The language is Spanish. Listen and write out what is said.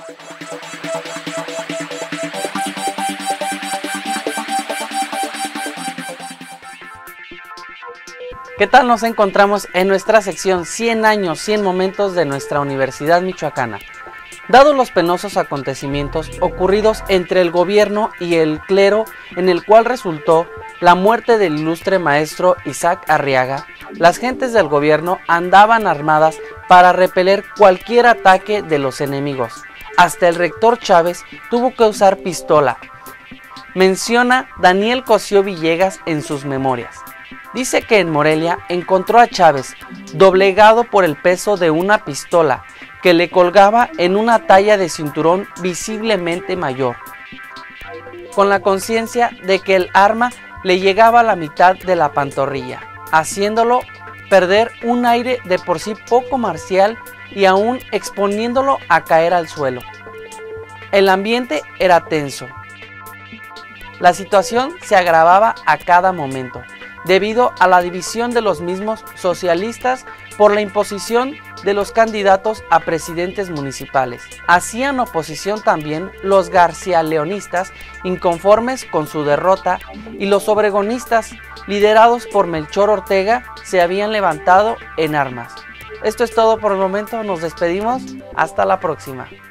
¿Qué tal nos encontramos en nuestra sección 100 años, 100 momentos de nuestra Universidad Michoacana? Dados los penosos acontecimientos ocurridos entre el gobierno y el clero, en el cual resultó la muerte del ilustre maestro Isaac Arriaga, las gentes del gobierno andaban armadas para repeler cualquier ataque de los enemigos. Hasta el rector Chávez tuvo que usar pistola. Menciona Daniel Cosío Villegas en sus memorias. Dice que en Morelia encontró a Chávez doblegado por el peso de una pistola que le colgaba en una talla de cinturón visiblemente mayor, con la conciencia de que el arma le llegaba a la mitad de la pantorrilla, haciéndolo perder un aire de por sí poco marcial y aún exponiéndolo a caer al suelo. El ambiente era tenso. La situación se agravaba a cada momento, debido a la división de los mismos socialistas por la imposición de los candidatos a presidentes municipales. Hacían oposición también los garcialeonistas, inconformes con su derrota, y los obregonistas, liderados por Melchor Ortega, se habían levantado en armas. Esto es todo por el momento, nos despedimos, hasta la próxima.